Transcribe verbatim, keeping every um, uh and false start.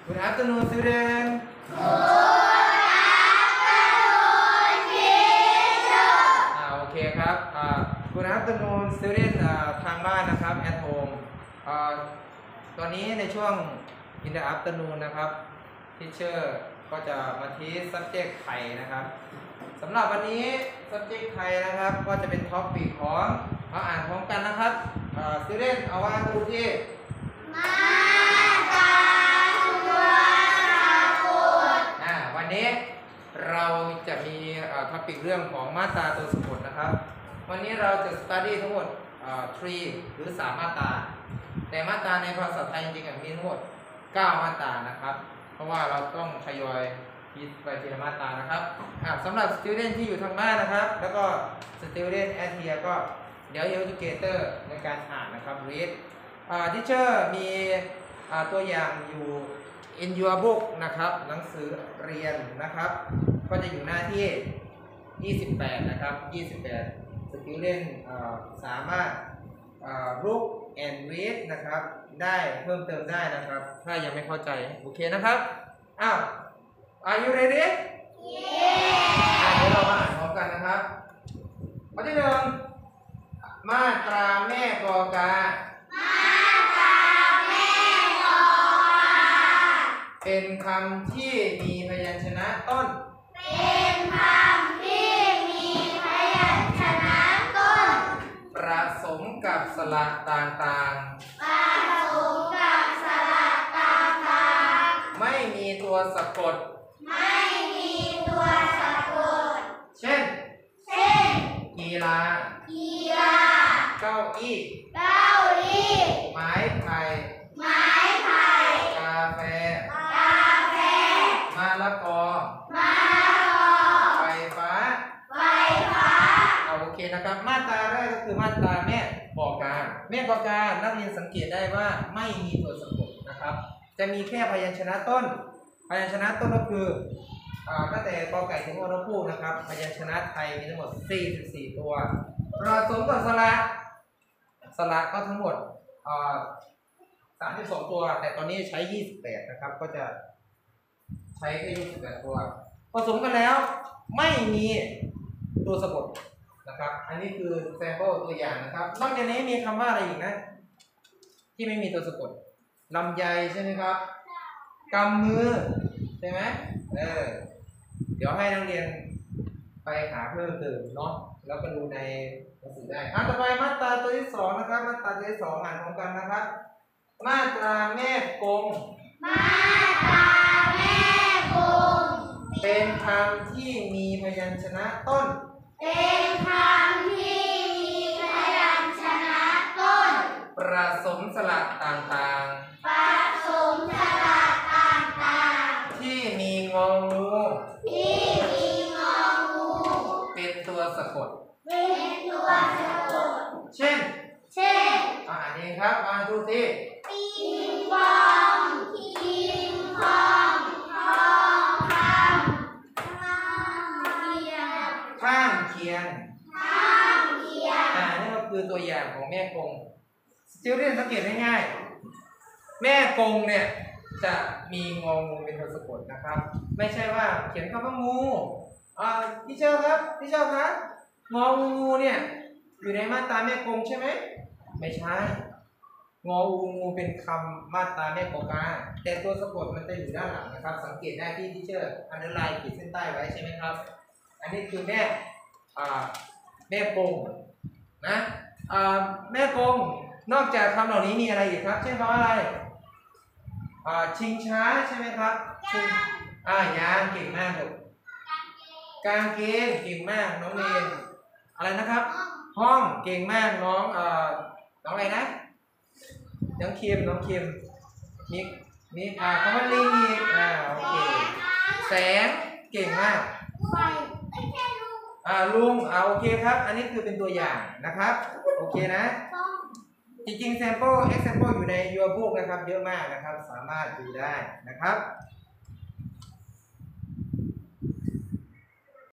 Good afternoon, student. Good afternoon, teacher. อ่าโอเคครับอ่า Good afternoon, student อ่าทางบ้านนะครับ at home อ่าตอนนี้ในช่วง in the afternoon นะครับ teacher ก็จะมาที subject ไทยนะครับสำหรับวันนี้ subject ไทยนะครับก็จะเป็น topic ของเราอ่านพร้อมกันนะครับอ่า student เอาว่าดูที่มาตราตัวสะกดอ่าวันนี้เราจะมีท็อปิกเรื่องของมาตราตัวสะกดนะครับวันนี้เราจะ study ทั้งหมดอ่าสามหรือสามมาตราแต่มาตราในภาษาไทยจริงๆมีทั้งหมดเก้ามาตรานะครับเพราะว่าเราต้องทยอยพิจารณาทีละมาตรานะครับอ่าสำหรับ student ที่อยู่ทางบ้านนะครับแล้วก็ student at here ก็เดี๋ยว educator ในการอ่านนะครับ read อ่า teacher มีอ่าตัวอย่างอยู่ in your book นะครับหนังสือเรียนนะครับก็จะอยู่หน้าที่ยี่สิบแปดนะครับยี่สิบแปด student อ่าสามารถอ่า look and read นะครับได้เพิ่มเติมได้นะครับถ้ายังไม่เข้าใจโอเคนะครับอ้าว are you ready อ่าเดี๋ยวเรามาอ่านพร้อมกันนะครับข้อที่หนึ่งมาตราแม่กอกาเป็นคำที่มีพยัญชนะต้นเป็นคำที่มีพยัญชนะต้นประสมกับสระต่างๆประสมกับสระต่างๆไม่มีตัวสะกดไม่มีตัวสะกดเช่นเช่นกีฬากีฬาเก้าอี้เก้าอี้ไม้ไผ่ไม้ไผ่กาแฟกาแฟมะละกอมะละกอไฟฟ้าไฟฟ้าเอาโอเคนะครับมาตราแรกก็คือมาตราแม่กอกาแม่กอกานักเรียนสังเกตได้ว่าไม่มีตัวสะกดนะครับจะมีแค่พยัญชนะต้นพยัญชนะต้นก็คืออ่าตั้งแต่กอไก่ถึงอรพูนะครับพยัญชนะไทยมีทั้งหมดสี่สิบสี่ตัวผสมกับสระสระก็ทั้งหมดอ่าสามสิบสองตัวแต่ตอนนี้ใช้ยี่สิบแปดนะครับก็จะใช้แค่ยี่สิบแปดตัวผสมกันแล้วไม่มีตัวสะกดนะครับอันนี้คือแซมเปิลตัวอย่างนะครับนอกจากนี้มีคำว่าอะไรอีกนะที่ไม่มีตัวสะกดลำไยใช่ไหมครับกำมือใช่ไหมเออเดี๋ยวให้นักเรียนไปหาเพิ่มเติมเนาะแล้วก็ดูในหนังสือได้อ่ะต่อไปมาตราตัวที่สองนะครับมาตราตัวที่สองอ่านพร้อมกันนะครับมาตราแม่กงมาตราแม่กงเป็นคำที่มีพยัญชนะต้นเป็นคำที่มีพยัญชนะต้นประสมสระต่างๆประสมสระต่างๆที่มีงองูที่มีงองูเป็นตัวสะกดเป็นตัวสะกดเช่นเช่นอ่านเองครับมาดูสิปิงปองปิงปองทองคำข้างเคียงข้างเคียงข้างเคียงอ่านี่ก็คือตัวอย่างของแม่กงสติวเรียนสังเกตง่ายๆแม่กงเนี่ยจะมีงองูเป็นตัวสะกดนะครับไม่ใช่ว่าเขียนคำว่างูอ่าพี่เจ้าครับพี่เจ้าครับงองูเนี่ยอยู่ในมาตราแม่กงใช่ไหมไม่ใช่งองูเป็นคำมาตราแม่กอกาแต่ตัวสะกดมันจะอยู่ด้านหลังนะครับสังเกตได้ที่ที่เชื่ออันเดอร์ไลน์ขีดเส้นใต้ไว้ใช่ไหมครับอันนี้คือแม่อ่าแม่กงนะอ่าแม่กงนอกจากคำเหล่านี้มีอะไรอีกครับเช่นคำว่าอะไรอ่าชิงช้าใช่ไหมครับชิงอ่ายางเก่งมากเลยกางเกงเก่งมากน้องเรนอะไรนะครับห้องเก่งมากน้องเอ่อน้องอะไรนะน้องเคียมน้องเคียมมีมีอ่าคำว่าลิงอีกอ่าโอเคแสงเก่งมากอ่าลุงอ่าโอเคครับอันนี้คือเป็นตัวอย่างนะครับโอเคนะจริงๆ sample example อยู่ใน your book นะครับเยอะมากนะครับสามารถดูได้นะครับ